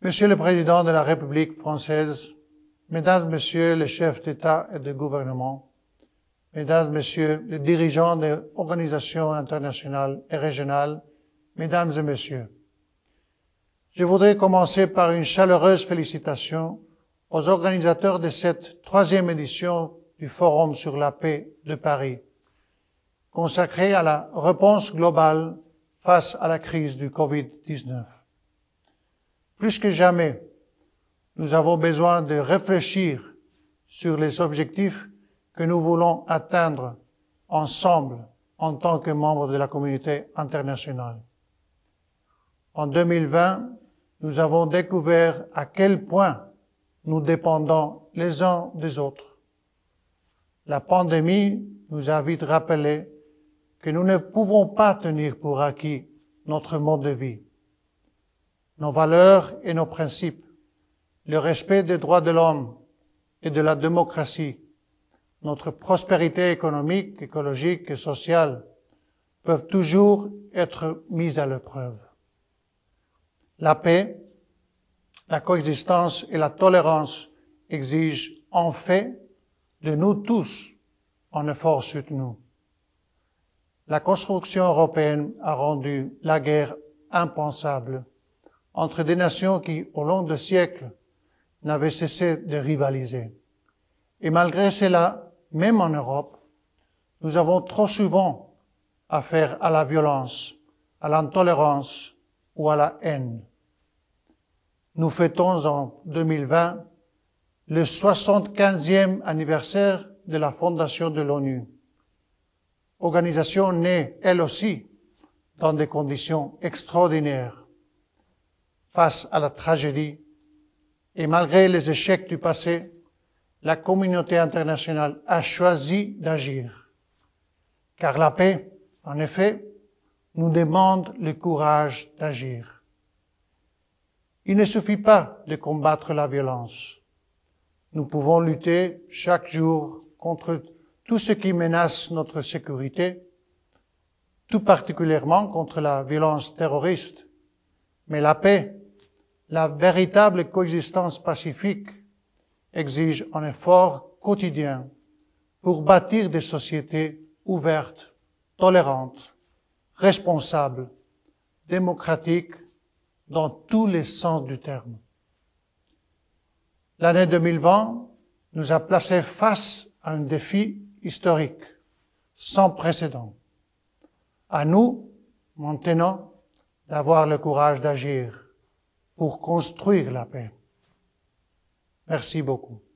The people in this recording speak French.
Monsieur le Président de la République française, Mesdames, Messieurs les chefs d'État et de gouvernement, Mesdames, Messieurs les dirigeants des organisations internationales et régionales, Mesdames et Messieurs, je voudrais commencer par une chaleureuse félicitation aux organisateurs de cette 3e édition du Forum sur la paix de Paris, consacré à la réponse globale face à la crise du Covid-19. Plus que jamais, nous avons besoin de réfléchir sur les objectifs que nous voulons atteindre ensemble en tant que membres de la communauté internationale. En 2020, nous avons découvert à quel point nous dépendons les uns des autres. La pandémie nous a vite rappelé que nous ne pouvons pas tenir pour acquis notre mode de vie, nos valeurs et nos principes, le respect des droits de l'homme et de la démocratie, notre prospérité économique, écologique et sociale peuvent toujours être mises à l'épreuve. La paix, la coexistence et la tolérance exigent en fait de nous tous un effort soutenu. La construction européenne a rendu la guerre impensable entre des nations qui, au long des siècles, n'avaient cessé de rivaliser. Et malgré cela, même en Europe, nous avons trop souvent affaire à la violence, à l'intolérance ou à la haine. Nous fêtons en 2020 le 75e anniversaire de la fondation de l'ONU, organisation née, elle aussi, dans des conditions extraordinaires. Face à la tragédie et malgré les échecs du passé, la communauté internationale a choisi d'agir. Car la paix, en effet, nous demande le courage d'agir. Il ne suffit pas de combattre la violence. Nous pouvons lutter chaque jour contre tout ce qui menace notre sécurité, tout particulièrement contre la violence terroriste. Mais la paix, la véritable coexistence pacifique, exige un effort quotidien pour bâtir des sociétés ouvertes, tolérantes, responsables, démocratiques dans tous les sens du terme. L'année 2020 nous a placés face à un défi historique, sans précédent. À nous, maintenant, d'avoir le courage d'agir pour construire la paix. Merci beaucoup.